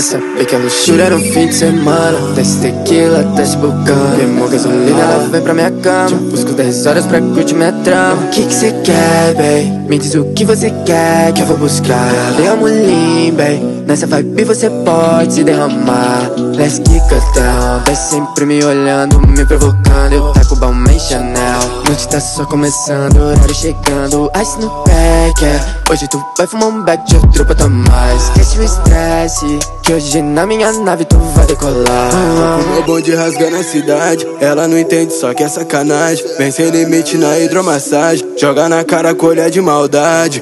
saber que é luxúria no fim de semana. Desce tequila, desce bucana. Queimou gasolina, ela vem pra minha cama. Já busco 10 horas pra curtir minha trama. O que cê quer, bae? Me diz o que você quer que eu vou buscar. Dei a molim, bae. Nessa vibe você pode se derramar. Let's kick it down. Desce sempre me olhando, me provocando. Eu taco Balmain Chanel. Noite tá só começando, horário chegando. Ice no pé, hoje tu vai fumar um back de outro patamar. Esquece o estresse, que hoje na minha nave tu vai decolar. O meu bonde rasgando a cidade. Ela não entende, só que é sacanagem. Vem sem limite na hidromassagem. Joga na cara colher de maldade.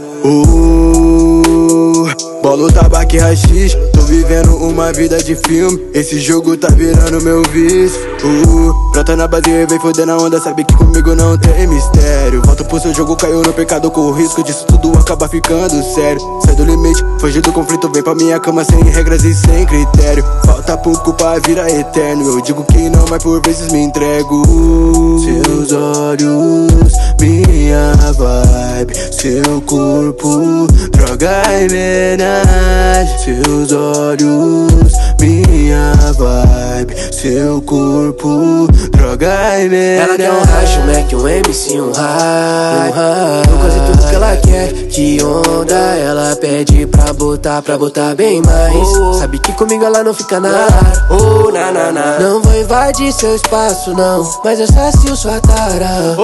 Bolo, tabaco e rachixe. Tô vivendo uma vida de filme. Esse jogo tá virando meu vício. Brota na base e vem foder na onda. Sabe que comigo não tem mistério. Volta pro seu jogo, caiu no pecado. Com o risco disso tudo acaba ficando sério. Sai do limite, foge do conflito. Vem pra minha cama sem regras e sem critério. Falta pouco pra virar eterno. Eu digo que não, mas por vezes me entrego. Seus olhos, minha vibe. Seu corpo, droga e homenagem. Seus olhos, minha vibe. Seu corpo, droga e homenagem. Ela quer um racho, Mac, um MC, um high. Tô quase tudo que ela quer. Que onda ela pede pra botar bem mais. Sabe que comigo ela não fica na ar. Não vou invadir seu espaço não, mas eu sacio sua tara.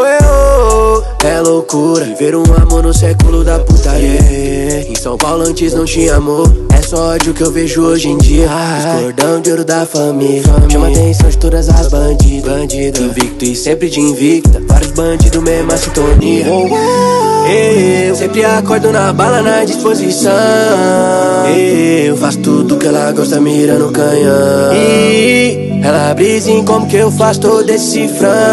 É loucura ver um amor no século da putaria. Em São Paulo antes não tinha amor. É só ódio que eu vejo hoje em dia. Os cordão de ouro da família. Chama a atenção de todas as bandidas. Invicto e sempre de invicta. Vários bandidos, mesma sintonia. Eu sempre acordo na bala, na disposição. Eu faço tudo que ela gosta, mira no canhão. E ela brisa em como que eu faço todo esse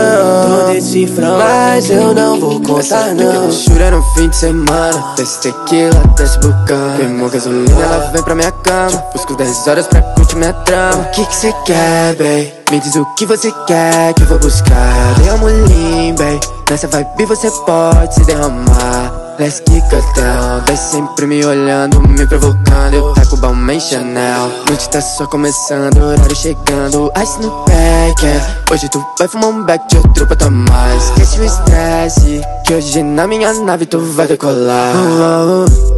cifrão. Mas eu não vou contar não. Luxúria no fim de semana. Desce tequila, desce bucana. Queimou gasolina, ela vem pra minha cama. Já busco 10 horas pra curtir minha trama. O que cê quer, bae? Me diz o que você quer que eu vou buscar. Dei a molim, bae. Nessa vibe você pode se derramar. Let's kick it down. Desce sempre me olhando, me provocando. Eu taco Balmain Chanel. Noite tá só começando, horário chegando. Ice no pé, hoje tu vai fumar um back de outro patamar. Esquece o estresse, que hoje na minha nave tu vai decolar.